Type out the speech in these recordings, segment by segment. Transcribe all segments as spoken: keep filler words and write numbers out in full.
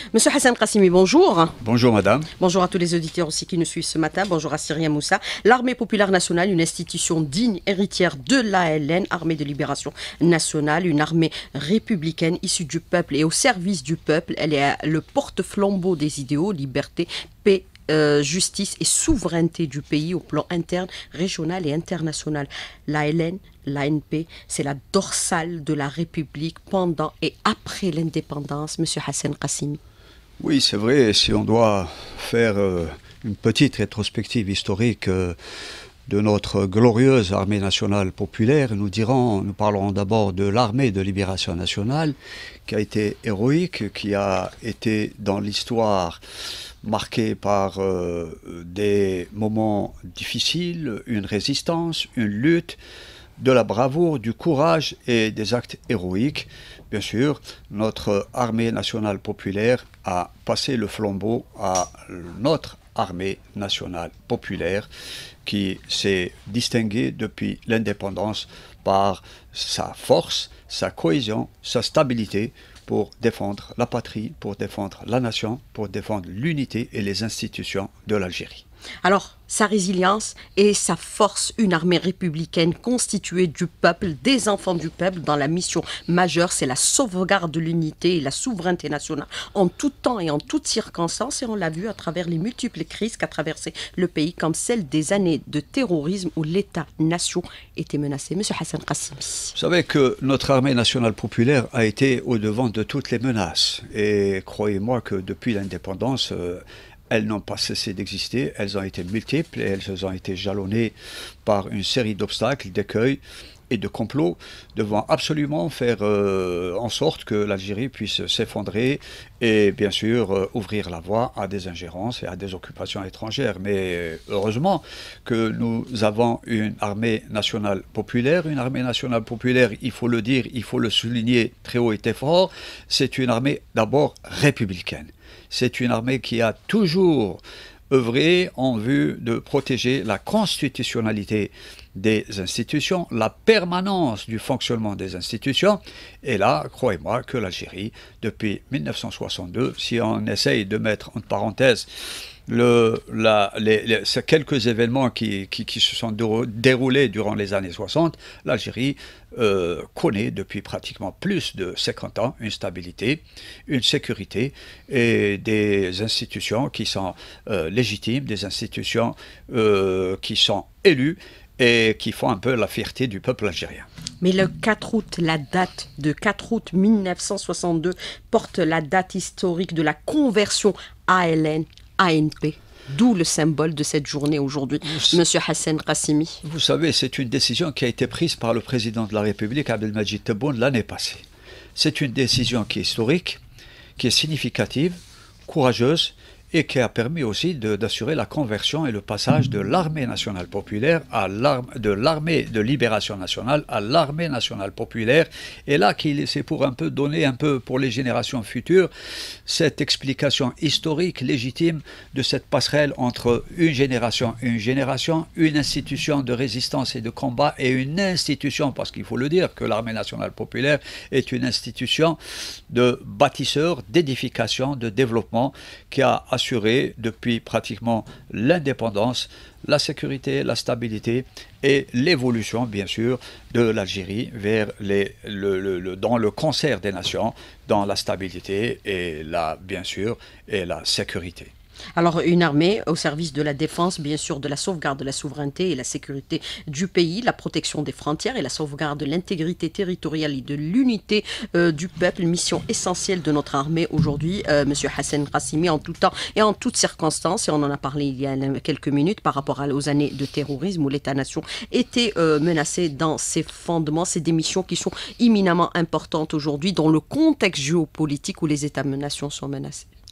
Monsieur Hassan Qassimi, bonjour. Bonjour madame. Bonjour à tous les auditeurs aussi qui nous suivent ce matin. Bonjour à Syria Moussa. L'Armée populaire nationale, une institution digne, héritière de l'A L N, Armée de libération nationale, une armée républicaine issue du peuple et au service du peuple. Elle est le porte-flambeau des idéaux, liberté, paix, Euh, justice et souveraineté du pays au plan interne, régional et international. L'A L N, l'A N P, c'est la dorsale de la République pendant et après l'indépendance. Monsieur Hassan Qassimi. Oui, c'est vrai, si on doit faire euh, une petite rétrospective historique euh, de notre glorieuse armée nationale populaire, nous dirons, nous parlerons d'abord de l'armée de libération nationale, qui a été héroïque, qui a été dans l'histoire marqué par euh, des moments difficiles, une résistance, une lutte, de la bravoure, du courage et des actes héroïques. Bien sûr, notre armée nationale populaire a passé le flambeau à notre armée nationale populaire qui s'est distinguée depuis l'indépendance par sa force, sa cohésion, sa stabilité, pour défendre la patrie, pour défendre la nation, pour défendre l'unité et les institutions de l'Algérie. Alors, sa résilience et sa force, une armée républicaine constituée du peuple, des enfants du peuple, dans la mission majeure, c'est la sauvegarde de l'unité et la souveraineté nationale en tout temps et en toutes circonstances. Et on l'a vu à travers les multiples crises qu'a traversé le pays, comme celle des années de terrorisme où l'État-nation était menacé. Monsieur Hassan Qassimi. Vous savez que notre armée nationale populaire a été au-devant de toutes les menaces. Et croyez-moi que depuis l'indépendance, euh, elles n'ont pas cessé d'exister, elles ont été multiples et elles ont été jalonnées par une série d'obstacles, d'écueils et de complots devant absolument faire euh, en sorte que l'Algérie puisse s'effondrer et bien sûr euh, ouvrir la voie à des ingérences et à des occupations étrangères. Mais heureusement que nous avons une armée nationale populaire, une armée nationale populaire, il faut le dire, il faut le souligner très haut et très fort, c'est une armée d'abord républicaine. C'est une armée qui a toujours œuvré en vue de protéger la constitutionnalité des institutions, la permanence du fonctionnement des institutions. Et là, croyez-moi que l'Algérie, depuis mille neuf cent soixante-deux, si on essaye de mettre entre parenthèses Le, la, les, les, ces quelques événements qui, qui, qui se sont déroulés durant les années soixante, l'Algérie euh, connaît depuis pratiquement plus de cinquante ans une stabilité, une sécurité et des institutions qui sont euh, légitimes, des institutions euh, qui sont élues et qui font un peu la fierté du peuple algérien. Mais le quatre août, la date de quatre août mille neuf cent soixante-deux porte la date historique de la conversion A L N A N P, d'où le symbole de cette journée aujourd'hui, Monsieur Hassan Qassimi. Vous savez, c'est une décision qui a été prise par le président de la République, Abdelmadjid Tebboune, l'année passée. C'est une décision qui est historique, qui est significative, courageuse, et qui a permis aussi d'assurer la conversion et le passage de l'armée nationale populaire à l'arme de l'armée de libération nationale à l'armée nationale populaire. Et là, c'est pour un peu donner un peu pour les générations futures cette explication historique légitime de cette passerelle entre une génération, une génération, une institution de résistance et de combat et une institution, parce qu'il faut le dire que l'armée nationale populaire est une institution de bâtisseurs, d'édification, de développement qui a assuré depuis pratiquement l'indépendance, la sécurité, la stabilité et l'évolution, bien sûr, de l'Algérie vers les, le, le, le, dans le concert des nations, dans la stabilité et la, bien sûr, et la sécurité. Alors, une armée au service de la défense, bien sûr, de la sauvegarde de la souveraineté et la sécurité du pays, la protection des frontières et la sauvegarde de l'intégrité territoriale et de l'unité euh, du peuple, une mission essentielle de notre armée aujourd'hui, euh, Monsieur Hassan Qassimi, en tout temps et en toutes circonstances. Et on en a parlé il y a quelques minutes par rapport à, aux années de terrorisme où l'État-nation était euh, menacé dans ses fondements. C'est des missions qui sont éminemment importantes aujourd'hui dans le contexte géopolitique où les États-nations sont menacés. Vous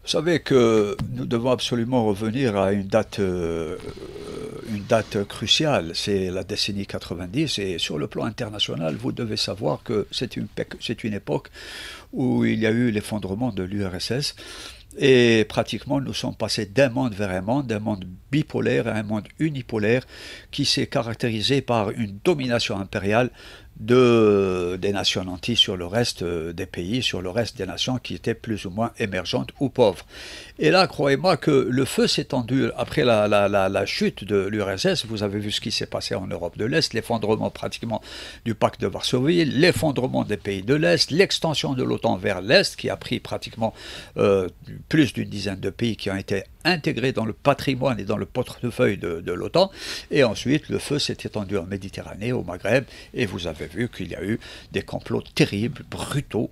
Vous savez que nous devons absolument revenir à une date, euh, une date cruciale, c'est la décennie quatre-vingt-dix, et sur le plan international, vous devez savoir que c'est une, c'est une époque où il y a eu l'effondrement de l'U R S S, et pratiquement nous sommes passés d'un monde vers un monde, d'un monde bipolaire à un monde unipolaire, qui s'est caractérisé par une domination impériale de, des nations nantis sur le reste des pays, sur le reste des nations qui étaient plus ou moins émergentes ou pauvres. Et là, croyez-moi que le feu s'est tendu après la, la, la, la chute de l'U R S S. Vous avez vu ce qui s'est passé en Europe de l'Est, l'effondrement pratiquement du pacte de Varsovie, l'effondrement des pays de l'Est, l'extension de l'OTAN vers l'Est, qui a pris pratiquement euh, plus d'une dizaine de pays qui ont été intégrés dans le patrimoine et dans le portefeuille de, de l'OTAN. Et ensuite, le feu s'est étendu en Méditerranée, au Maghreb, et vous avez vu qu'il y a eu des complots terribles, brutaux,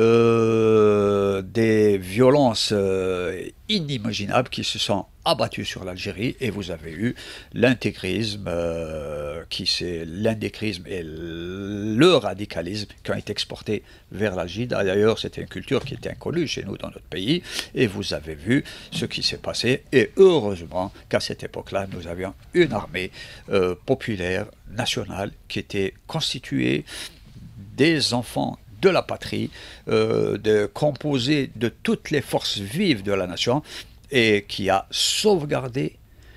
euh, des violences euh, inimaginables qui se sont abattues sur l'Algérie, et vous avez eu l'intégrisme, euh, qui c'est l'indécrisme et le radicalisme qui ont été exportés vers l'Algérie. D'ailleurs, c'était une culture qui était inconnue chez nous dans notre pays, et vous avez vu ce qui s'est passé, et heureusement qu'à cette époque-là, nous avions une armée euh, populaire, nationale, qui était constituée des enfants de la patrie, euh, de, composée de toutes les forces vives de la nation, et qui a sauvegardé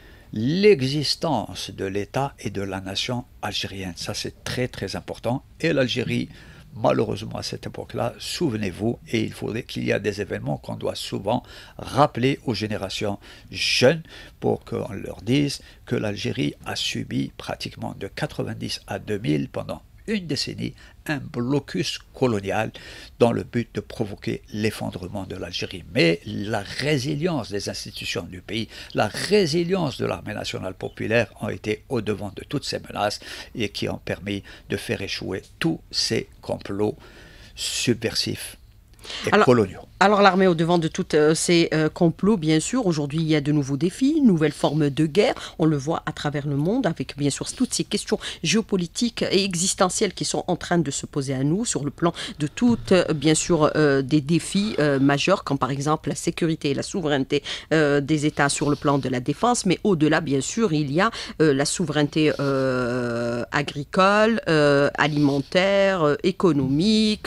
l'existence de l'État et de la nation algérienne. Ça, c'est très très important. Et l'Algérie, malheureusement à cette époque-là, souvenez-vous, et il faudrait qu'il y ait des événements qu'on doit souvent rappeler aux générations jeunes pour qu'on leur dise que l'Algérie a subi pratiquement de quatre-vingt-dix à deux mille pendant une décennie un blocus colonial dans le but de provoquer l'effondrement de l'Algérie. Mais la résilience des institutions du pays, la résilience de l'armée nationale populaire ont été au-devant de toutes ces menaces et qui ont permis de faire échouer tous ces complots subversifs et alors, coloniaux. Alors l'armée au-devant de tous euh, ces euh, complots, bien sûr, aujourd'hui il y a de nouveaux défis, nouvelles formes de guerre, on le voit à travers le monde avec bien sûr toutes ces questions géopolitiques et existentielles qui sont en train de se poser à nous sur le plan de toutes, euh, bien sûr, euh, des défis euh, majeurs comme par exemple la sécurité et la souveraineté euh, des États sur le plan de la défense, mais au-delà, bien sûr, il y a euh, la souveraineté euh, agricole, euh, alimentaire, euh, économique,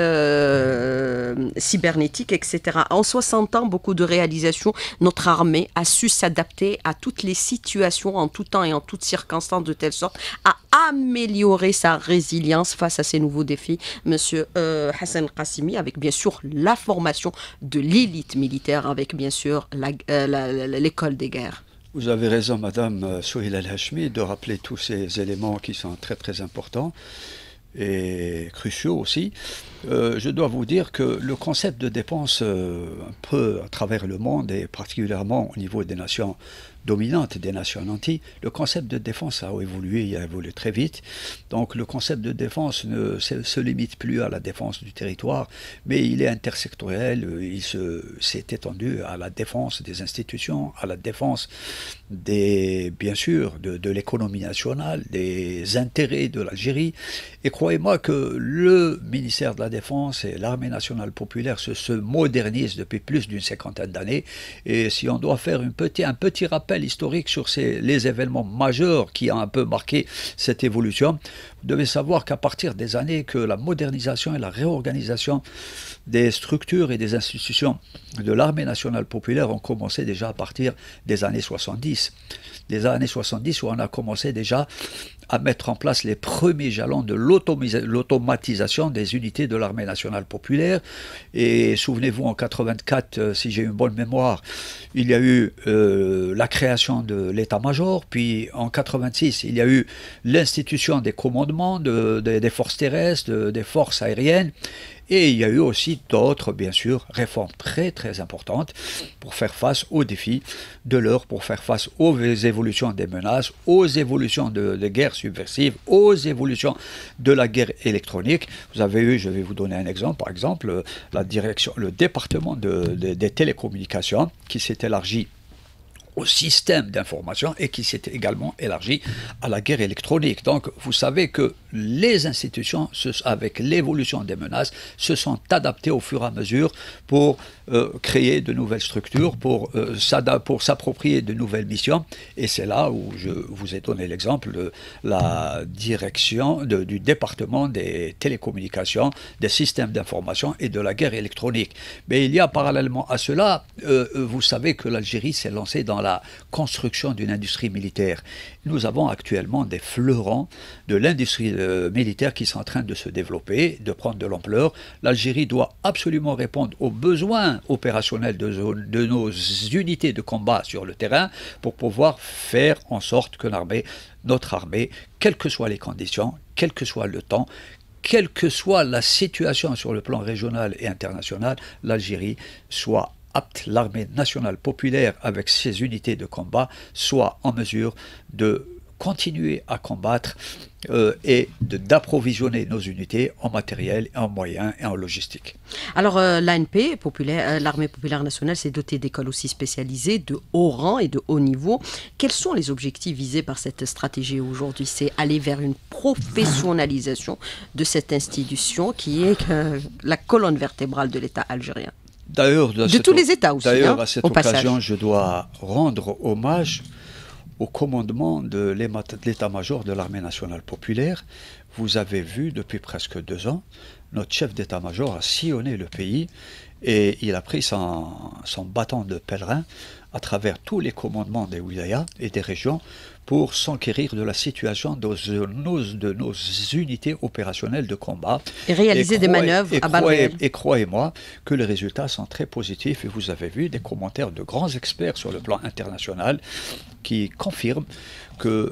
euh, cybernétique, et cetera. En soixante ans, beaucoup de réalisations, notre armée a su s'adapter à toutes les situations, en tout temps et en toutes circonstances, de telle sorte à améliorer sa résilience face à ces nouveaux défis. Monsieur euh, Hassan Qassimi, avec bien sûr la formation de l'élite militaire, avec bien sûr la, euh, la, la, l'école des guerres. Vous avez raison, Madame Souheil El-Hachmi, de rappeler tous ces éléments qui sont très très importants et cruciaux aussi. Euh, je dois vous dire que le concept de dépense, euh, un peu à travers le monde, et particulièrement au niveau des nations dominantes, des nations nantis, le concept de défense a évolué, il a évolué très vite. Donc le concept de défense ne se, se limite plus à la défense du territoire, mais il est intersectoriel, il s'est étendu à la défense des institutions, à la défense des, bien sûr, de, de l'économie nationale, des intérêts de l'Algérie. Et croyez-moi que le ministère de la Défense et l'armée nationale populaire se, se modernisent depuis plus d'une cinquantaine d'années. Et si on doit faire une petit, un petit rappel historique sur ces, les événements majeurs qui ont un peu marqué cette évolution, vous devez savoir qu'à partir des années que la modernisation et la réorganisation des structures et des institutions de l'armée nationale populaire ont commencé déjà à partir des années soixante-dix. Des années soixante-dix où on a commencé déjà à mettre en place les premiers jalons de l'automatisation des unités de l'armée nationale populaire. Et souvenez-vous, en quatre-vingt-quatre, euh, si j'ai une bonne mémoire, il y a eu euh, la création de l'état-major, puis en quatre-vingt-six, il y a eu l'institution des commandements de, de, des forces terrestres, de, des forces aériennes. Et il y a eu aussi d'autres, bien sûr, réformes très très importantes pour faire face aux défis de l'heure, pour faire face aux évolutions des menaces, aux évolutions de, de guerres subversives, aux évolutions de la guerre électronique. Vous avez eu, je vais vous donner un exemple, par exemple, la direction, le département de, de, des télécommunications qui s'est élargi au système d'information et qui s'est également élargi à la guerre électronique. Donc vous savez que les institutions, avec l'évolution des menaces, se sont adaptées au fur et à mesure pour euh, créer de nouvelles structures, pour, euh, pour s'approprier de nouvelles missions. Et c'est là où je vous ai donné l'exemple de la direction de, du département des télécommunications, des systèmes d'information et de la guerre électronique. Mais il y a parallèlement à cela, euh, vous savez que l'Algérie s'est lancée dans la construction d'une industrie militaire. Nous avons actuellement des fleurons de l'industrie euh, militaire qui sont en train de se développer, de prendre de l'ampleur. L'Algérie doit absolument répondre aux besoins opérationnels de, de nos unités de combat sur le terrain pour pouvoir faire en sorte que l'armée, notre armée, quelles que soient les conditions, quel que soit le temps, quelle que soit la situation sur le plan régional et international, l'Algérie soit apte, l'armée nationale populaire avec ses unités de combat soit en mesure de continuer à combattre euh, et d'approvisionner nos unités en matériel, en moyens et en logistique. Alors euh, l'A N P, populaire, euh, l'armée populaire nationale, s'est dotée d'écoles aussi spécialisées, de haut rang et de haut niveau. Quels sont les objectifs visés par cette stratégie aujourd'hui? C'est aller vers une professionnalisation de cette institution qui est euh, la colonne vertébrale de l'État algérien. D'ailleurs, de, de tous les États aussi. D'ailleurs, hein, à cette au occasion, passage. je dois rendre hommage au commandement de l'état-major de l'armée nationale populaire. Vous avez vu, depuis presque deux ans, notre chef d'état-major a sillonné le pays et il a pris son, son bâton de pèlerin à travers tous les commandements des wilayas et des régions pour s'enquérir de la situation de nos, de nos unités opérationnelles de combat. Et réaliser et des croyez, manœuvres et à balles réelles. Et croyez-moi que les résultats sont très positifs et vous avez vu des commentaires de grands experts sur le plan international qui confirment que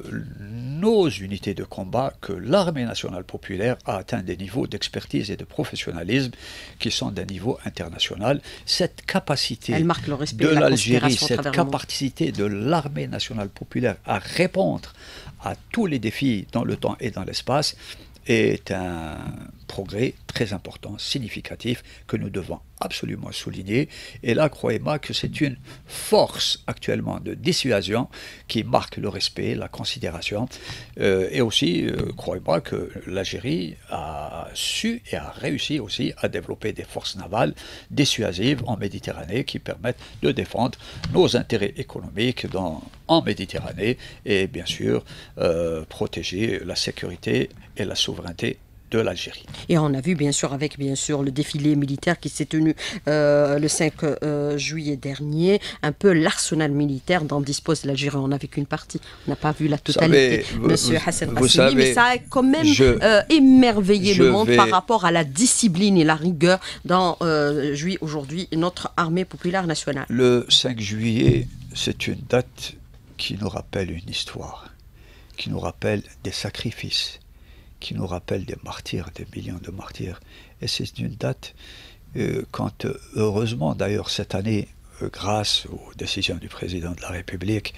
nos unités de combat, que l'armée nationale populaire a atteint des niveaux d'expertise et de professionnalisme qui sont d'un niveau international. Cette capacité de l'Algérie, cette capacité de l'armée nationale populaire à répondre à tous les défis dans le temps et dans l'espace est un progrès très important, significatif, que nous devons absolument souligner. Et là, croyez-moi que c'est une force actuellement de dissuasion qui marque le respect, la considération. Euh, et aussi, euh, croyez-moi que l'Algérie a su et a réussi aussi à développer des forces navales dissuasives en Méditerranée qui permettent de défendre nos intérêts économiques dans, en Méditerranée et bien sûr euh, protéger la sécurité et la souveraineté de l'Algérie. Et on a vu bien sûr avec bien sûr le défilé militaire qui s'est tenu euh, le cinq juillet dernier, un peu l'arsenal militaire dont dispose l'Algérie. On n'a vu qu'une partie, on n'a pas vu la totalité, savez, Monsieur vous, Hassan vous savez, mais ça a quand même je, euh, émerveillé le monde vais... par rapport à la discipline et la rigueur dont euh, jouit aujourd'hui notre armée populaire nationale. Le cinq juillet, c'est une date qui nous rappelle une histoire, qui nous rappelle des sacrifices, qui nous rappelle des martyrs, des millions de martyrs. Et c'est une date, euh, quand, heureusement d'ailleurs cette année, euh, grâce aux décisions du président de la République,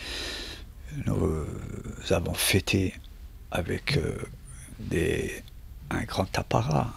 nous euh, avons fêté avec euh, des, un grand apparat,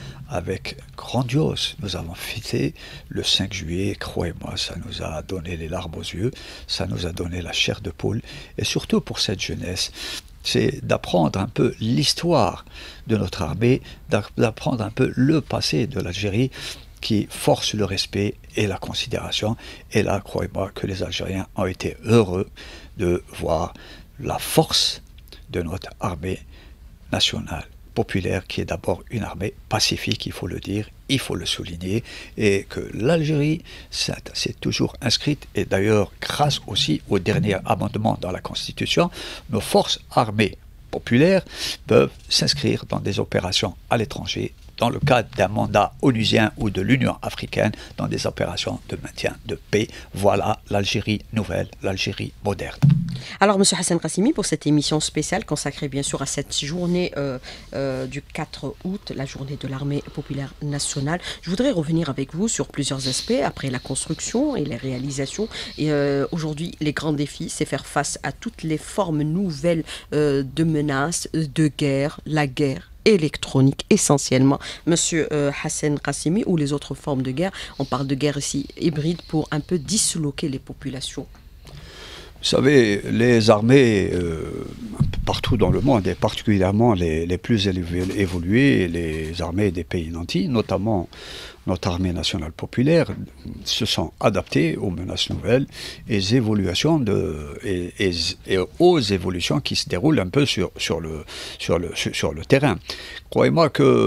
avec grandiose. Nous avons fêté le cinq juillet, croyez-moi, ça nous a donné les larmes aux yeux, ça nous a donné la chair de poule, et surtout pour cette jeunesse, c'est d'apprendre un peu l'histoire de notre armée, d'apprendre un peu le passé de l'Algérie qui force le respect et la considération. Et là, croyez-moi que les Algériens ont été heureux de voir la force de notre armée nationale populaire, qui est d'abord une armée pacifique, il faut le dire, il faut le souligner, et que l'Algérie s'est toujours inscrite, et d'ailleurs grâce aussi au dernier amendement dans la Constitution, nos forces armées populaires peuvent s'inscrire dans des opérations à l'étranger, dans le cadre d'un mandat onusien ou de l'Union africaine, dans des opérations de maintien de paix. Voilà l'Algérie nouvelle, l'Algérie moderne. Alors, M. Hassan Qassimi, pour cette émission spéciale consacrée bien sûr à cette journée euh, euh, du quatre août, la journée de l'armée populaire nationale, je voudrais revenir avec vous sur plusieurs aspects, après la construction et les réalisations. Et euh, aujourd'hui, les grands défis, c'est faire face à toutes les formes nouvelles euh, de menaces, de guerre, la guerre électronique essentiellement, Monsieur euh, Hassan Qassimi, ou les autres formes de guerre. On parle de guerre ici hybride pour un peu disloquer les populations. Vous savez, les armées, euh, partout dans le monde, et particulièrement les, les plus élevé- évoluées, les armées des pays nantis, notamment notre armée nationale populaire, se sont adaptées aux menaces nouvelles et, aux évolutions de, et, et, et aux évolutions qui se déroulent un peu sur, sur, le, sur, le, sur, sur le terrain. Croyez-moi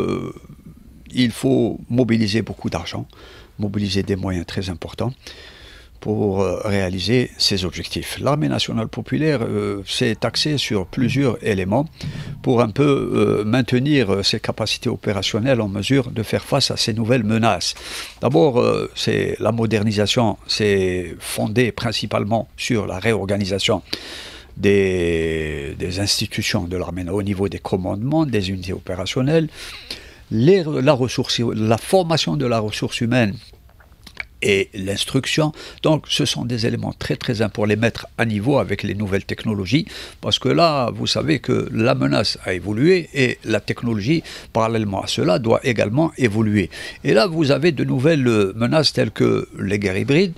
qu'il faut mobiliser beaucoup d'argent, mobiliser des moyens très importants pour euh, réaliser ces objectifs. L'armée nationale populaire euh, s'est axée sur plusieurs éléments pour un peu euh, maintenir ses capacités opérationnelles en mesure de faire face à ces nouvelles menaces. D'abord, euh, c'est la modernisation, c'est fondé principalement sur la réorganisation des, des institutions de l'armée au niveau des commandements, des unités opérationnelles, les, la, ressource, la formation de la ressource humaine et l'instruction. Donc ce sont des éléments très très importants pour les mettre à niveau avec les nouvelles technologies, parce que là vous savez que la menace a évolué et la technologie parallèlement à cela doit également évoluer. Et là vous avez de nouvelles menaces telles que les guerres hybrides,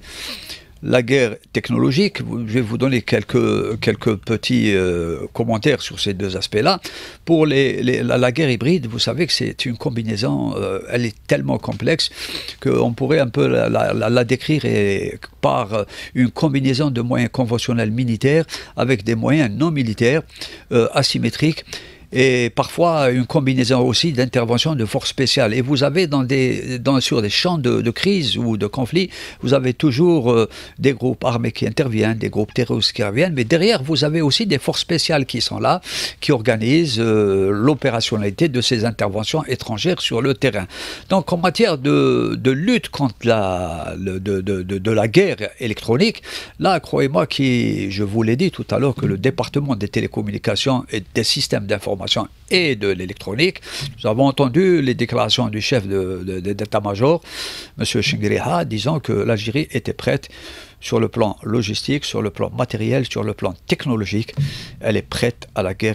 la guerre technologique. Je vais vous donner quelques, quelques petits euh, commentaires sur ces deux aspects-là. Pour les, les, la, la guerre hybride, vous savez que c'est une combinaison, euh, elle est tellement complexe qu'on pourrait un peu la, la, la décrire et, par une combinaison de moyens conventionnels militaires avec des moyens non militaires euh, asymétriques, et parfois une combinaison aussi d'intervention de forces spéciales. Et vous avez dans des, dans, sur des champs de, de crise ou de conflit, vous avez toujours euh, des groupes armés qui interviennent, des groupes terroristes qui interviennent, mais derrière vous avez aussi des forces spéciales qui sont là, qui organisent euh, l'opérationnalité de ces interventions étrangères sur le terrain. Donc en matière de, de lutte contre la, le, de, de, de, de la guerre électronique, là croyez-moi, qui, je vous l'ai dit tout à l'heure, que le département des télécommunications et des systèmes d'information et de l'électronique. Nous avons entendu les déclarations du chef de, de, de, d'état-major, M. Chingriha, disant que l'Algérie était prête sur le plan logistique, sur le plan matériel, sur le plan technologique. Elle est prête à la guerre,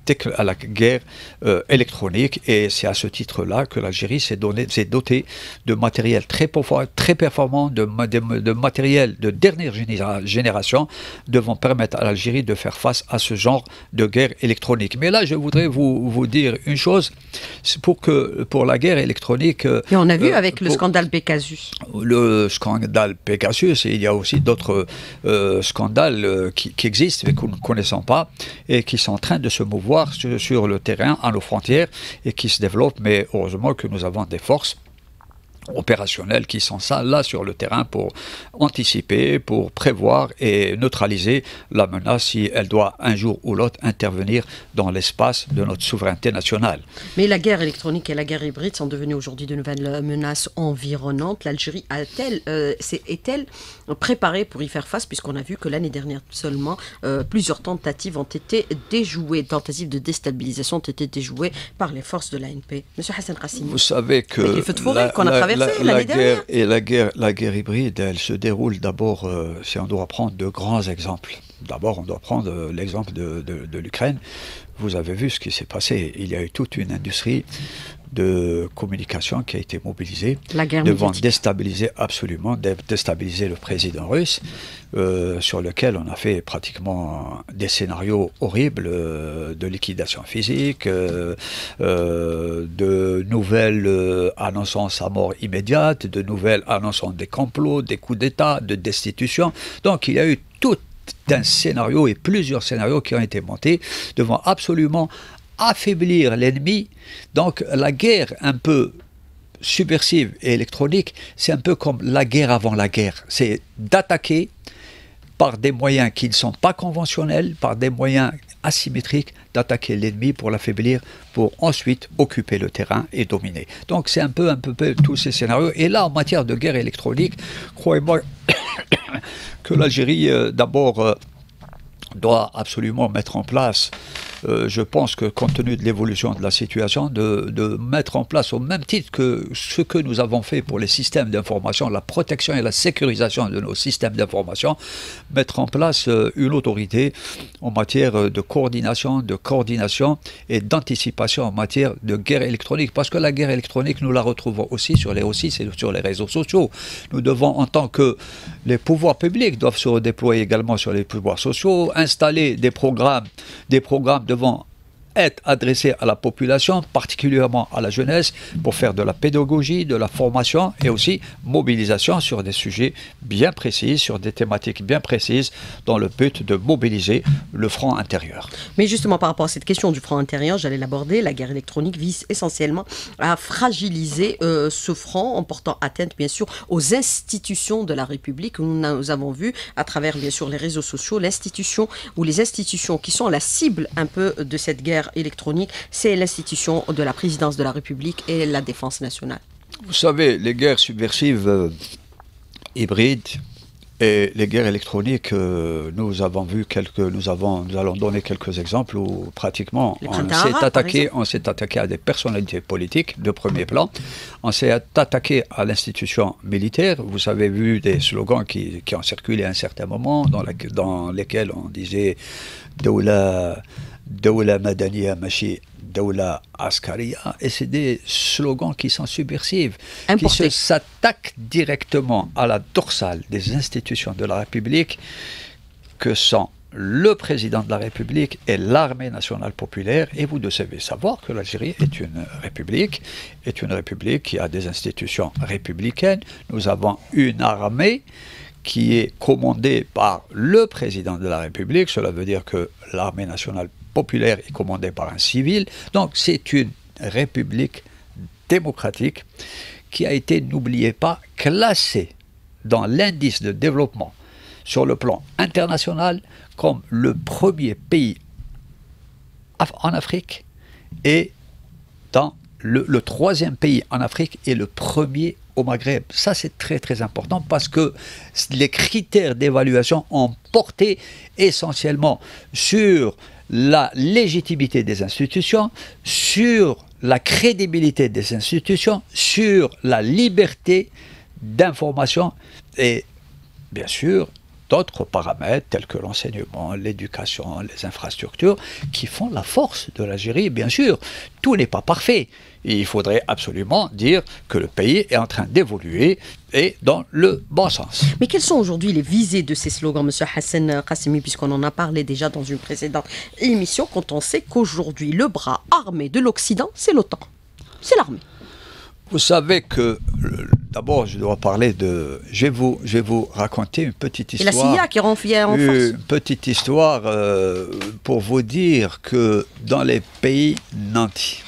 à la guerre euh, électronique, et c'est à ce titre-là que l'Algérie s'est, donné, s'est dotée de matériel très, très performant, de, de, de matériel de dernière génération, devant permettre à l'Algérie de faire face à ce genre de guerre électronique. Mais là, je voudrais vous, vous dire une chose, c'est pour, que, pour la guerre électronique... Et on a vu euh, avec pour, le scandale Pegasus. Le scandale Pegasus, et il y a aussi d'autres euh, scandales euh, qui, qui existent mais que nous ne connaissons pas et qui sont en train de se mouvoir sur, sur le terrain, à nos frontières, et qui se développent, mais heureusement que nous avons des forces opérationnels qui sont ça, là sur le terrain pour anticiper, pour prévoir et neutraliser la menace si elle doit un jour ou l'autre intervenir dans l'espace de notre souveraineté nationale. Mais la guerre électronique et la guerre hybride sont devenues aujourd'hui de nouvelles menaces environnantes. L'Algérie a-t-elle, euh, est-elle préparée pour y faire face, puisqu'on a vu que l'année dernière seulement, euh, plusieurs tentatives ont été déjouées, tentatives de déstabilisation ont été déjouées par les forces de l'A N P. Monsieur Hassan Qassimi. Vous savez que avec les feux de forêt qu'on a la, traversés la, l'année la guerre et la guerre, la guerre hybride, elle se déroule d'abord, euh, si on doit prendre de grands exemples. D'abord, on doit prendre euh, l'exemple de, de, de l'Ukraine. Vous avez vu ce qui s'est passé. Il y a eu toute une industrie de communication qui a été mobilisée devant déstabiliser absolument, déstabiliser le président russe, euh, sur lequel on a fait pratiquement des scénarios horribles euh, de liquidation physique, euh, euh, de nouvelles euh, annonçant sa mort immédiate, de nouvelles annonçant des complots, des coups d'État, de destitution. Donc il y a eu tout un scénario et plusieurs scénarios qui ont été montés devant absolument affaiblir l'ennemi. Donc la guerre un peu subversive et électronique, c'est un peu comme la guerre avant la guerre. C'est d'attaquer par des moyens qui ne sont pas conventionnels, par des moyens asymétriques, d'attaquer l'ennemi pour l'affaiblir, pour ensuite occuper le terrain et dominer. Donc c'est un peu, un peu, peu tous ces scénarios. Et là, en matière de guerre électronique, croyez-moi que l'Algérie, euh, d'abord, euh, doit absolument mettre en place, euh, je pense que compte tenu de l'évolution de la situation, de, de mettre en place au même titre que ce que nous avons fait pour les systèmes d'information, la protection et la sécurisation de nos systèmes d'information, mettre en place euh, une autorité en matière de coordination, de coordination et d'anticipation en matière de guerre électronique. Parce que la guerre électronique, nous la retrouvons aussi sur les, aussi sur les réseaux sociaux. Nous devons, en tant que les pouvoirs publics doivent se redéployer également sur les pouvoirs sociaux, installer des programmes, des programmes devant être adressés à la population, particulièrement à la jeunesse, pour faire de la pédagogie, de la formation et aussi mobilisation sur des sujets bien précis, sur des thématiques bien précises, dans le but de mobiliser le front intérieur. Mais justement, par rapport à cette question du front intérieur, j'allais l'aborder, la guerre électronique vise essentiellement à fragiliser euh, ce front en portant atteinte, bien sûr, aux institutions de la République. Nous, nous avons vu, à travers, bien sûr, les réseaux sociaux, l'institution ou les institutions qui sont la cible un peu de cette guerre électronique, c'est l'institution de la présidence de la République et la défense nationale. Vous savez, les guerres subversives euh, hybrides et les guerres électroniques, euh, nous avons vu quelques, nous avons, nous allons donner quelques exemples où pratiquement on s'est attaqué, on s'est attaqué à des personnalités politiques de premier plan, on s'est attaqué à l'institution militaire. Vous avez vu des slogans qui, qui ont circulé à un certain moment, dans, la, dans lesquels on disait Doula Doula Madaniya Machi Doula Askaria, et c'est des slogans qui sont subversifs, Importé. qui s'attaquent directement à la dorsale des institutions de la République, que sont le président de la République et l'armée nationale populaire. Et vous devez savoir que l'Algérie est une république, est une république qui a des institutions républicaines. Nous avons une armée qui est commandée par le président de la République. Cela veut dire que l'armée nationale populaire est commandée par un civil. Donc c'est une république démocratique qui a été, n'oubliez pas, classée dans l'indice de développement sur le plan international comme le premier pays en Afrique et dans le, le troisième pays en Afrique et le premier au Maghreb. Ça, c'est très très important parce que les critères d'évaluation ont porté essentiellement sur la légitimité des institutions, sur la crédibilité des institutions, sur la liberté d'information et bien sûr d'autres paramètres tels que l'enseignement, l'éducation, les infrastructures qui font la force de l'Algérie. Bien sûr, tout n'est pas parfait. Et il faudrait absolument dire que le pays est en train d'évoluer et dans le bon sens. Mais quelles sont aujourd'hui les visées de ces slogans, M. Hassan Qassimi, puisqu'on en a parlé déjà dans une précédente émission, quand on sait qu'aujourd'hui, le bras armé de l'Occident, c'est l'OTAN, c'est l'armée. Vous savez que, d'abord, je dois parler de... Je vais vous, je vais vous raconter une petite histoire. Et la C I A qui rend fier en force. Une petite histoire euh, pour vous dire que dans les pays nantis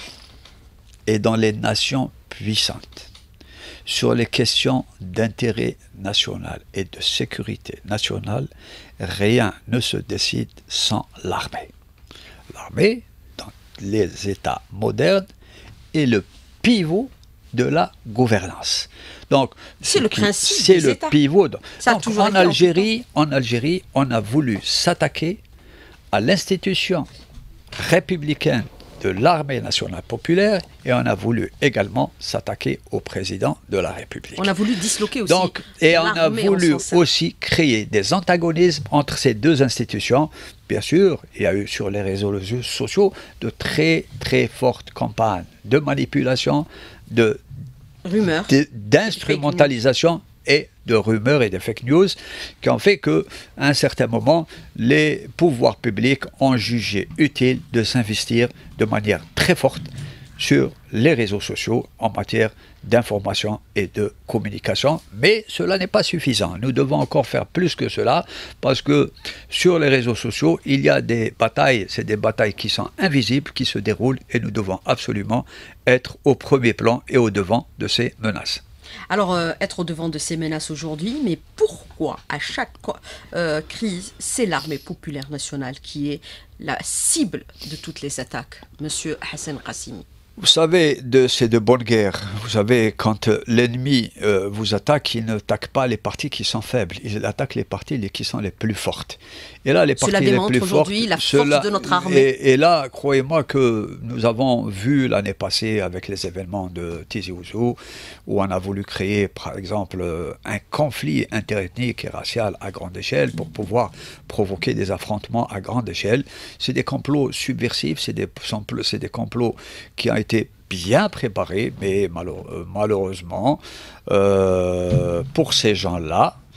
et dans les nations puissantes, sur les questions d'intérêt national et de sécurité nationale, rien ne se décide sans l'armée. L'armée, dans les États modernes, est le pivot de la gouvernance. Donc, c'est le principe c'est le États. pivot. Ça Donc, en Algérie, en Algérie, on a voulu s'attaquer à l'institution républicaine de l'armée nationale populaire et on a voulu également s'attaquer au président de la République. On a voulu disloquer aussi. Donc, et on a voulu aussi créer des antagonismes entre ces deux institutions. Bien sûr, il y a eu sur les réseaux sociaux de très très fortes campagnes de manipulation, de rumeurs, d'instrumentalisation et de rumeurs et de fake news qui ont fait qu'à un certain moment, les pouvoirs publics ont jugé utile de s'investir de manière très forte sur les réseaux sociaux en matière d'information et de communication. Mais cela n'est pas suffisant. Nous devons encore faire plus que cela parce que sur les réseaux sociaux, il y a des batailles, c'est des batailles qui sont invisibles, qui se déroulent et nous devons absolument être au premier plan et au devant de ces menaces. Alors, euh, être au devant de ces menaces aujourd'hui, mais pourquoi à chaque euh, crise, c'est l'armée populaire nationale qui est la cible de toutes les attaques, Monsieur Hassan Qassimi? Vous savez, de, c'est de bonne guerre. Vous savez, quand euh, l'ennemi euh, vous attaque, il n'attaque pas les parties qui sont faibles, il attaque les parties les, qui sont les plus fortes. Et là, les parties cela les démontre plus fortes, aujourd'hui la force cela, de notre armée. Et, et là, croyez-moi que nous avons vu l'année passée avec les événements de Tizi Ouzou, où on a voulu créer, par exemple, un conflit interethnique et racial à grande échelle pour pouvoir provoquer des affrontements à grande échelle. C'est des complots subversifs, c'est des, c'est des complots qui ont été bien préparés, mais malheureusement, euh, pour ces gens-là,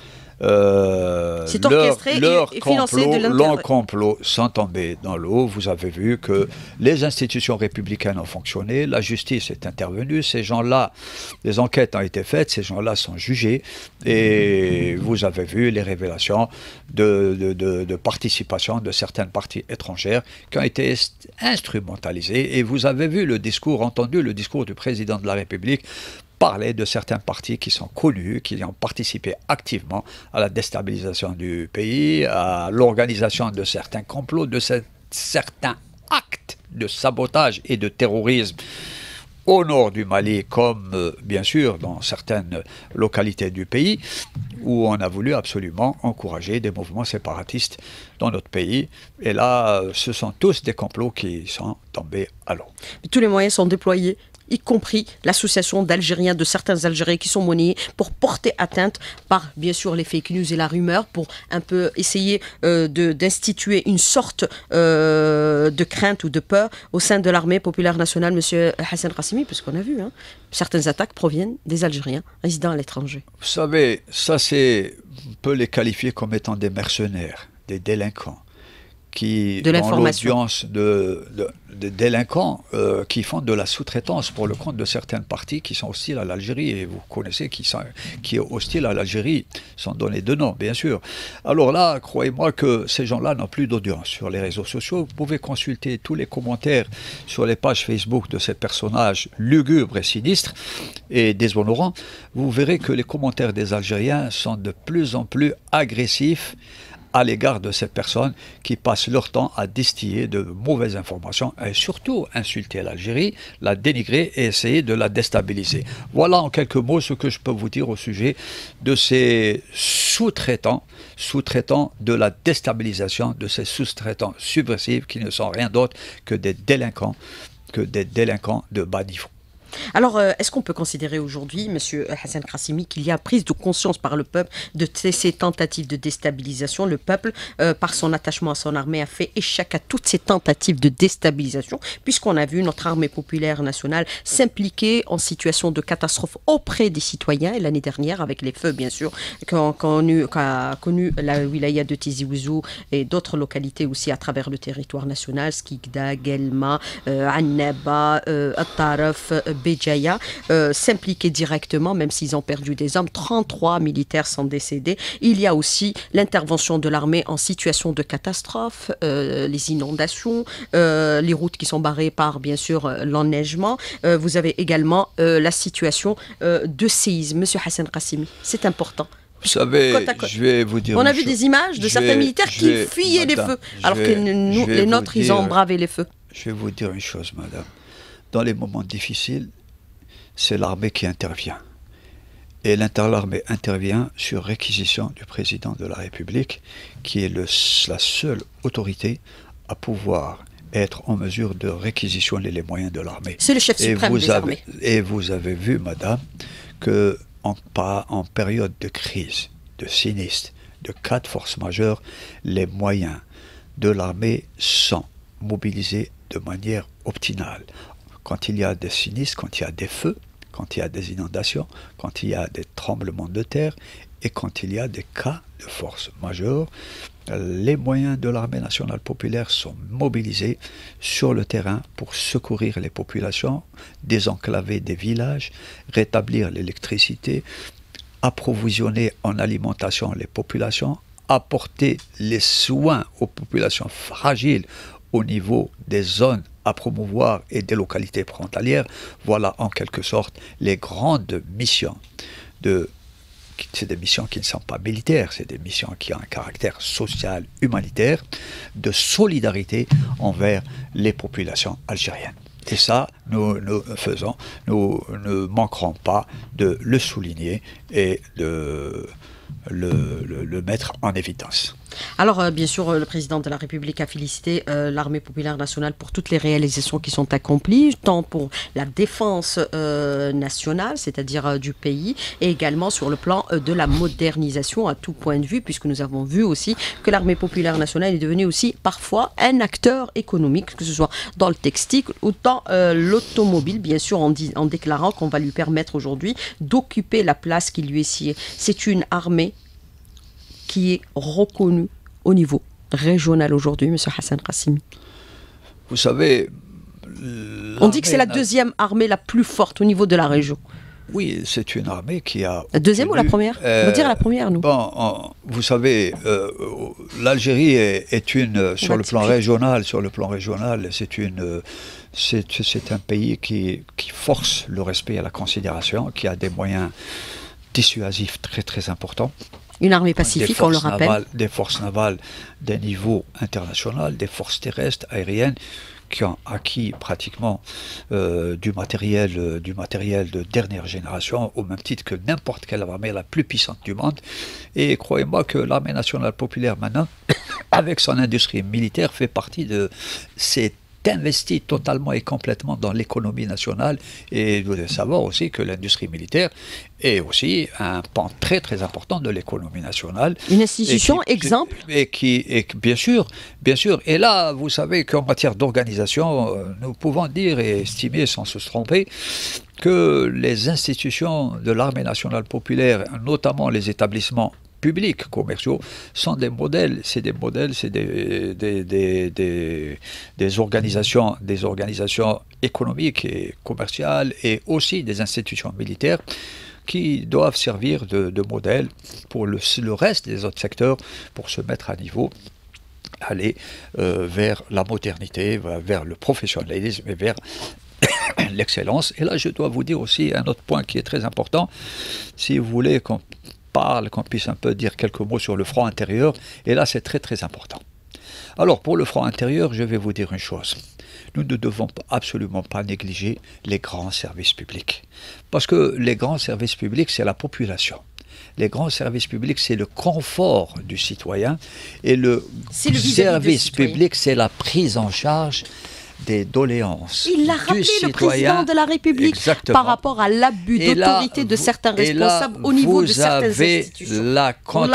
Euh, C'est orchestré leur, et, et financé complot, de l'intérieur. Leur complot sont tombés dans l'eau. Vous avez vu que les institutions républicaines ont fonctionné, la justice est intervenue, ces gens-là, les enquêtes ont été faites, ces gens-là sont jugés, et vous avez vu les révélations de, de, de, de participation de certaines parties étrangères qui ont été instrumentalisées, et vous avez vu le discours, entendu le discours du président de la République parler de certains partis qui sont connus, qui ont participé activement à la déstabilisation du pays, à l'organisation de certains complots, de certains actes de sabotage et de terrorisme au nord du Mali, comme euh, bien sûr dans certaines localités du pays, où on a voulu absolument encourager des mouvements séparatistes dans notre pays. Et là, ce sont tous des complots qui sont tombés à l'eau. Tous les moyens sont déployés, y compris l'association d'Algériens, de certains Algériens qui sont monnayés pour porter atteinte par, bien sûr, les fake news et la rumeur, pour un peu essayer euh, de, d'instituer une sorte euh, de crainte ou de peur au sein de l'armée populaire nationale, M. Hassan Qassimi, parce qu'on a vu, hein, certaines attaques proviennent des Algériens résidant à l'étranger. Vous savez, ça c'est, on peut les qualifier comme étant des mercenaires, des délinquants, qui, de dans l'audience de, de, de délinquants euh, qui font de la sous-traitance pour le compte de certaines parties qui sont hostiles à l'Algérie, et vous connaissez qui, sont, qui est hostile à l'Algérie, sans donner de nom, bien sûr. Alors là, croyez-moi que ces gens-là n'ont plus d'audience sur les réseaux sociaux. Vous pouvez consulter tous les commentaires sur les pages Facebook de ces personnages lugubres et sinistres et déshonorants. Vous verrez que les commentaires des Algériens sont de plus en plus agressifs à l'égard de ces personnes qui passent leur temps à distiller de mauvaises informations et surtout insulter l'Algérie, la dénigrer et essayer de la déstabiliser. Voilà en quelques mots ce que je peux vous dire au sujet de ces sous-traitants, sous-traitants de la déstabilisation, de ces sous-traitants subversifs qui ne sont rien d'autre que des délinquants, que des délinquants de bas niveau. Alors, euh, est-ce qu'on peut considérer aujourd'hui, M. Hassan Qassimi, qu'il y a prise de conscience par le peuple de ces tentatives de déstabilisation? Le peuple, euh, par son attachement à son armée, a fait échec à toutes ces tentatives de déstabilisation, puisqu'on a vu notre armée populaire nationale s'impliquer en situation de catastrophe auprès des citoyens, et l'année dernière, avec les feux, bien sûr, qu'a connu, qu'a connu la wilaya de Tizi Ouzou et d'autres localités aussi à travers le territoire national, Skikda, Guelma, euh, Annaba, euh, At-Taraf, Béjaïa, euh, s'impliquer directement, même s'ils ont perdu des hommes. trente-trois militaires sont décédés. Il y a aussi l'intervention de l'armée en situation de catastrophe, euh, les inondations, euh, les routes qui sont barrées par, bien sûr, euh, l'enneigement. Euh, vous avez également euh, la situation euh, de séisme. Monsieur Hassan Qassimi, c'est important. Vous savez, côte côte. je vais vous dire. On a vu chose. des images de je certains vais, militaires qui vais, fuyaient madame, les feux, alors vais, que nous, les nôtres, dire, ils ont bravé les feux. Je vais vous dire une chose, madame. Dans les moments difficiles, c'est l'armée qui intervient. Et l'armée intervient sur réquisition du président de la République, qui est le, la seule autorité à pouvoir être en mesure de réquisitionner les moyens de l'armée. C'est le chef et suprême vous des avez, armées. Et vous avez vu, madame, que en, en période de crise, de sinistre, de cas de force majeure, les moyens de l'armée sont mobilisés de manière optimale. Quand il y a des sinistres, quand il y a des feux, quand il y a des inondations, quand il y a des tremblements de terre et quand il y a des cas de force majeure, les moyens de l'armée nationale populaire sont mobilisés sur le terrain pour secourir les populations, désenclaver des villages, rétablir l'électricité, approvisionner en alimentation les populations, apporter les soins aux populations fragiles au niveau des zones à promouvoir et des localités frontalières. Voilà en quelque sorte les grandes missions. De, c'est des missions qui ne sont pas militaires, c'est des missions qui ont un caractère social, humanitaire, de solidarité envers les populations algériennes. Et ça, nous, nous faisons, nous ne manquerons pas de le souligner et de le, le, le mettre en évidence. Alors, euh, bien sûr, euh, le président de la République a félicité euh, l'armée populaire nationale pour toutes les réalisations qui sont accomplies, tant pour la défense euh, nationale, c'est-à-dire euh, du pays, et également sur le plan euh, de la modernisation à tout point de vue, puisque nous avons vu aussi que l'armée populaire nationale est devenue aussi parfois un acteur économique, que ce soit dans le textile ou dans euh, l'automobile, bien sûr, en, dit, en déclarant qu'on va lui permettre aujourd'hui d'occuper la place qui lui est siée. C'est une armée qui est reconnue au niveau régional aujourd'hui, M. Hassan Qassimi? Vous savez... On dit que c'est la deuxième armée la plus forte au niveau de la région. Oui, c'est une armée qui a... La deuxième ou la première? euh, On va dire la première, nous. Bon, on, vous savez, euh, l'Algérie est, est une, sur le plan régional, sur le plan régional, c'est une... C'est, c'est un pays qui, qui force le respect et la considération, qui a des moyens dissuasifs très très importants. Une armée pacifique, on le rappelle. Navales, des forces navales d'un niveau international, des forces terrestres, aériennes, qui ont acquis pratiquement euh, du, matériel, euh, du matériel de dernière génération, au même titre que n'importe quelle armée la plus puissante du monde. Et croyez-moi que l'armée nationale populaire maintenant, avec son industrie militaire, fait partie de ces investi totalement et complètement dans l'économie nationale, et vous devez savoir aussi que l'industrie militaire est aussi un pan très très important de l'économie nationale. Une institution, et qui, exemple et qui, et bien sûr, bien sûr. Et là, vous savez qu'en matière d'organisation, nous pouvons dire et estimer sans se tromper que les institutions de l'armée nationale populaire, notamment les établissements publics, commerciaux, sont des modèles, c'est des modèles, c'est des, des, des, des, des, organisations, des organisations économiques et commerciales et aussi des institutions militaires qui doivent servir de, de modèle pour le, le reste des autres secteurs pour se mettre à niveau, aller euh, vers la modernité, vers le professionnalisme et vers l'excellence. Et là, je dois vous dire aussi un autre point qui est très important, si vous voulez qu'on parle, qu'on puisse un peu dire quelques mots sur le front intérieur, et là c'est très très important. Alors pour le front intérieur, je vais vous dire une chose, nous ne devons absolument pas négliger les grands services publics, parce que les grands services publics c'est la population. Les grands services publics, c'est le confort du citoyen, et le, le service public, c'est la prise en charge des doléances. Il l'a rappelé, le président de la République, exactement, par rapport à l'abus d'autorité de certains responsables là, au niveau de certaines institutions. La contre...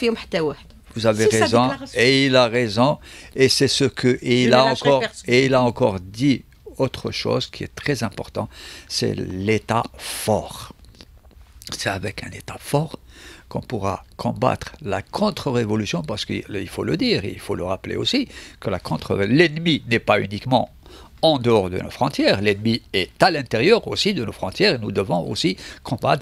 Vous avez raison, et il a raison, et c'est ce que et il a encore et il a encore dit autre chose qui est très important, c'est l'État fort. C'est avec un État fort qu'on pourra combattre la contre-révolution, parce qu'il faut le dire, il faut le rappeler aussi, que la contre l'ennemi n'est pas uniquement en dehors de nos frontières, l'ennemi est à l'intérieur aussi de nos frontières, et nous devons aussi combattre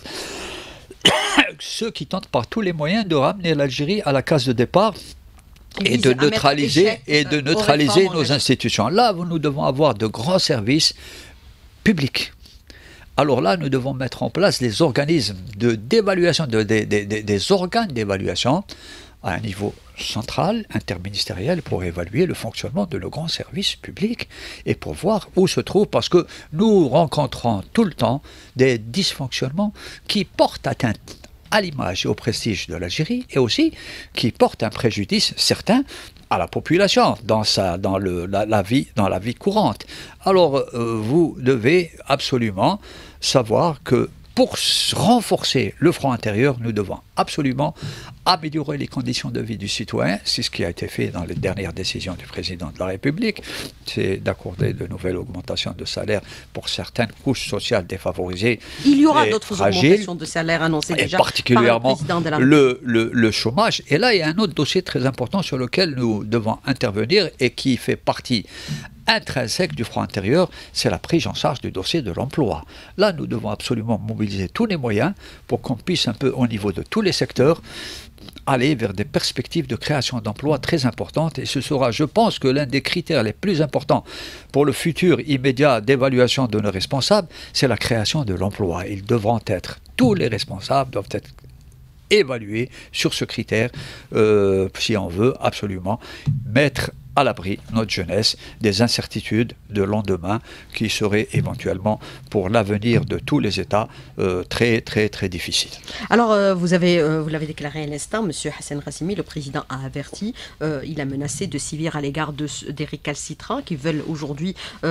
ceux qui tentent par tous les moyens de ramener l'Algérie à la case de départ et de neutraliser, et de neutraliser nos institutions. Là, nous devons avoir de grands services publics. Alors là, nous devons mettre en place des organismes de, d'évaluation, de, de, de, de, des organes d'évaluation à un niveau central, interministériel, pour évaluer le fonctionnement de nos grands services publics et pour voir où se trouve, parce que nous rencontrons tout le temps des dysfonctionnements qui portent atteinte à l'image et au prestige de l'Algérie, et aussi qui portent un préjudice certain à la population dans, sa, dans, le, la, la vie, dans la vie courante. Alors, euh, vous devez absolument savoir que pour renforcer le front intérieur, nous devons absolument améliorer les conditions de vie du citoyen. C'est ce qui a été fait dans les dernières décisions du président de la République. C'est d'accorder de nouvelles augmentations de salaire pour certaines couches sociales défavorisées. Il y aura d'autres augmentations de salaire annoncées déjà particulièrement par le président de la République. Le, le, le chômage. Et là, il y a un autre dossier très important sur lequel nous devons intervenir et qui fait partie intrinsèque du front intérieur, c'est la prise en charge du dossier de l'emploi. Là, nous devons absolument mobiliser tous les moyens pour qu'on puisse un peu, au niveau de tous les secteurs, aller vers des perspectives de création d'emplois très importantes. Et ce sera, je pense, que l'un des critères les plus importants pour le futur immédiat d'évaluation de nos responsables, c'est la création de l'emploi. Ils devront être, tous les responsables doivent être évalués sur ce critère, euh, si on veut absolument mettre à l'abri notre jeunesse des incertitudes de lendemain qui seraient éventuellement pour l'avenir de tous les États euh, très très très difficiles. Alors euh, vous avez euh, vous l'avez déclaré à l'instant, M. Hassan Qassimi, le président a averti, euh, il a menacé de sévir à l'égard de, des récalcitrants qui veulent aujourd'hui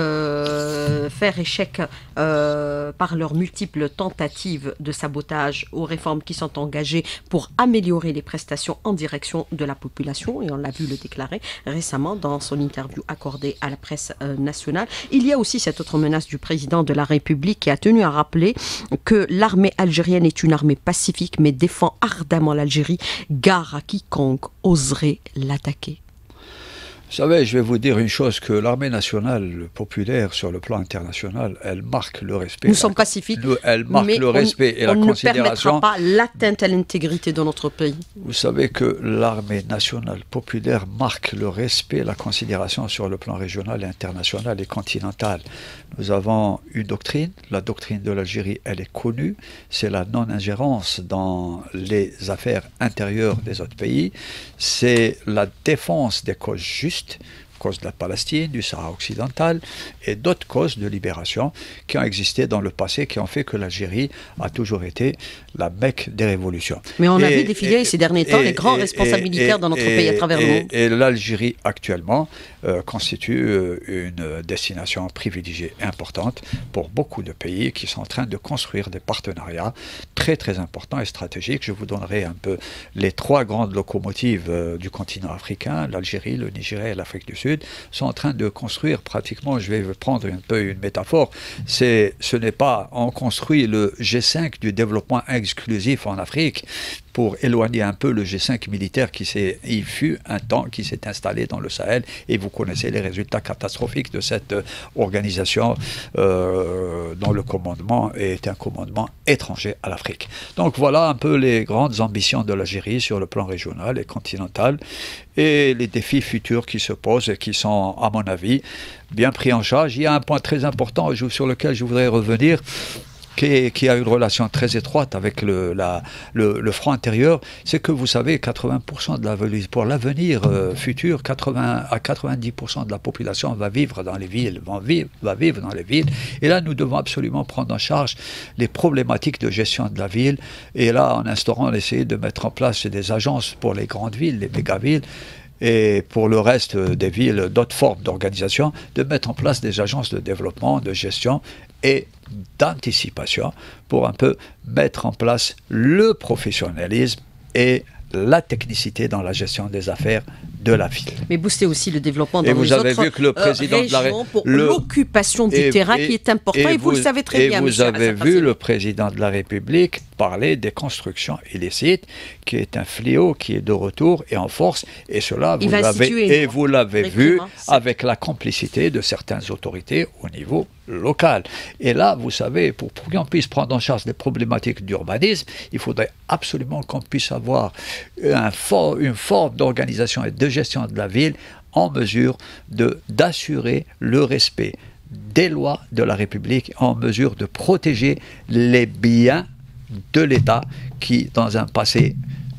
euh, faire échec euh, par leurs multiples tentatives de sabotage aux réformes qui sont engagées pour améliorer les prestations en direction de la population, et on l'a vu le déclarer récemment président dans son interview accordée à la presse euh, nationale. Il y a aussi cette autre menace du président de la République qui a tenu à rappeler que l'armée algérienne est une armée pacifique mais défend ardemment l'Algérie, gare à quiconque oserait l'attaquer. Vous savez, je vais vous dire une chose, que l'armée nationale populaire sur le plan international, elle marque le respect. Nous sommes pacifiques, le, elle marque mais le on, respect et on la ne considération. permettra pas l'atteinte à l'intégrité de notre pays. Vous savez que l'armée nationale populaire marque le respect et la considération sur le plan régional et international et continental. Nous avons une doctrine, la doctrine de l'Algérie, elle est connue, c'est la non-ingérence dans les affaires intérieures des autres pays, c'est la défense des causes justes, cause de la Palestine, du Sahara occidental et d'autres causes de libération qui ont existé dans le passé, qui ont fait que l'Algérie a toujours été la Mecque des révolutions. Mais on et, a vu défiler et, ces derniers temps et, les grands et, responsables militaires dans notre et, pays à travers le monde. Et l'Algérie actuellement euh, constitue euh, une destination privilégiée importante pour beaucoup de pays qui sont en train de construire des partenariats très très importants et stratégiques. Je vous donnerai un peu les trois grandes locomotives euh, du continent africain, l'Algérie, le Nigeria et l'Afrique du Sud, sont en train de construire pratiquement, je vais prendre un peu une métaphore, c'est, ce n'est pas, on construit le G cinq du développement exclusif en Afrique pour éloigner un peu le G cinq militaire qui s'est, il fut un temps qui s'est installé dans le Sahel et vous connaissez les résultats catastrophiques de cette euh, organisation euh, dont le commandement est un commandement étranger à l'Afrique. Donc voilà un peu les grandes ambitions de l'Algérie sur le plan régional et continental et les défis futurs qui se posent et qui sont, à mon avis, bien pris en charge. Il y a un point très important sur lequel je voudrais revenir, Qui, qui a une relation très étroite avec le, la, le, le front intérieur, c'est que vous savez, quatre-vingts pour cent de la, pour l'avenir euh, futur, quatre-vingts à quatre-vingt-dix pour cent de la population va vivre dans les villes, va vivre, va vivre dans les villes. Et là, nous devons absolument prendre en charge les problématiques de gestion de la ville. Et là, en instaurant, essayer de mettre en place des agences pour les grandes villes, les méga-villes, et pour le reste des villes, d'autres formes d'organisation, de mettre en place des agences de développement, de gestion et d'anticipation pour un peu mettre en place le professionnalisme et la technicité dans la gestion des affaires de la ville. Mais booster aussi le développement dans et vous les avez autres vu que le président régions de la... pour le... l'occupation du et, terrain et, qui est important et, et vous, vous le savez très et bien. Et vous monsieur avez Hassan vu Fassel. le président de la République parler des constructions illicites qui est un fléau qui est de retour et en force et cela vous l'avez et vous l'avez vu avec la complicité de certaines autorités au niveau local. Et là, vous savez, pour, pour qu'on puisse prendre en charge les problématiques d'urbanisme, il faudrait absolument qu'on puisse avoir un for, une forme d'organisation et de gestion de la ville en mesure de, d'assurer le respect des lois de la République, en mesure de protéger les biens de l'État qui, dans un passé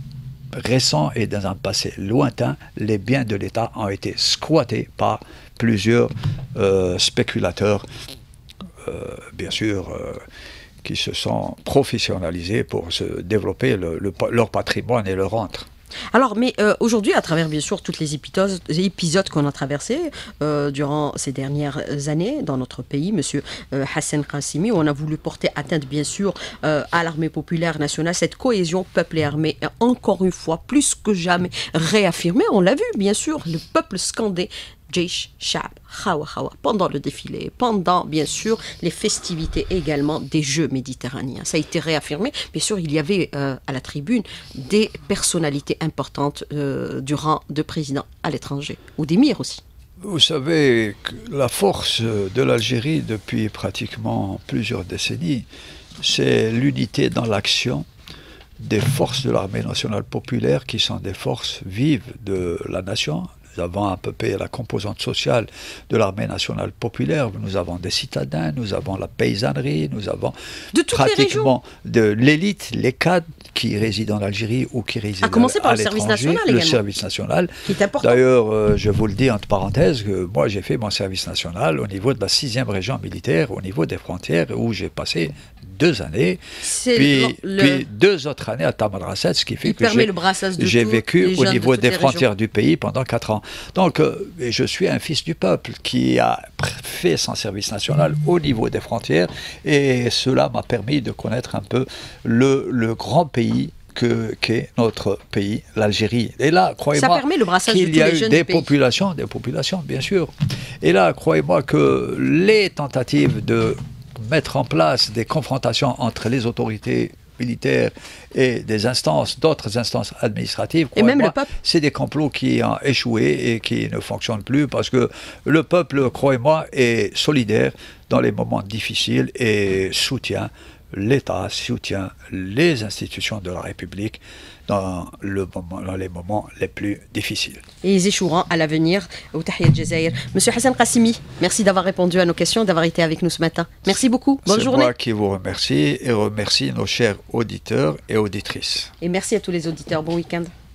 récent et dans un passé lointain, les biens de l'État ont été squattés par plusieurs euh, spéculateurs, euh, bien sûr, euh, qui se sont professionnalisés pour se développer le, le, leur patrimoine et leur rente. Alors, mais euh, aujourd'hui, à travers bien sûr toutes les épisodes, les épisodes qu'on a traversés euh, durant ces dernières années dans notre pays, monsieur euh, Hassan Qassimi, où on a voulu porter atteinte bien sûr euh, à l'armée populaire nationale, cette cohésion peuple et armée est encore une fois plus que jamais réaffirmée. On l'a vu bien sûr, le peuple scandé Jaish Shab, Khawa Khawa, pendant le défilé, pendant bien sûr les festivités également des Jeux méditerranéens. Ça a été réaffirmé. Bien sûr, il y avait euh, à la tribune des personnalités importantes euh, du rang de président à l'étranger, ou d'émir aussi. Vous savez que la force de l'Algérie depuis pratiquement plusieurs décennies, c'est l'unité dans l'action des forces de l'armée nationale populaire qui sont des forces vives de la nation. Nous avons à peu près la composante sociale de l'armée nationale populaire. Nous avons des citadins, nous avons la paysannerie, nous avons de pratiquement de l'élite, les cadres qui résident en Algérie ou qui résident à, commencer par à le service national le également. service national. Qui est important. D'ailleurs, euh, je vous le dis entre parenthèses, que moi j'ai fait mon service national au niveau de la sixième région militaire, au niveau des frontières, où j'ai passé deux années, puis, le... puis deux autres années à Tamanrasset, ce qui fait Il que j'ai vécu au niveau des frontières régions. du pays pendant quatre ans. Donc, euh, je suis un fils du peuple qui a fait son service national au niveau des frontières et cela m'a permis de connaître un peu le, le grand pays que qu'est notre pays, l'Algérie. Et là, croyez-moi, ça permet le brassage de qu'il tous y a les eu jeunes des du pays. populations, des populations, bien sûr. Et là, croyez-moi que les tentatives de mettre en place des confrontations entre les autorités militaires et des instances, d'autres instances administratives, et même le peuple, c'est des complots qui ont échoué et qui ne fonctionnent plus parce que le peuple, croyez-moi, est solidaire dans les moments difficiles et soutient l'État, soutient les institutions de la République dans, le moment, dans les moments les plus difficiles. Et ils échoueront à l'avenir au Tahiyat Jazair. Monsieur Hassan Qassimi, merci d'avoir répondu à nos questions, d'avoir été avec nous ce matin. Merci beaucoup. Bonne journée. C'est moi qui vous remercie et remercie nos chers auditeurs et auditrices. Et merci à tous les auditeurs. Bon week-end.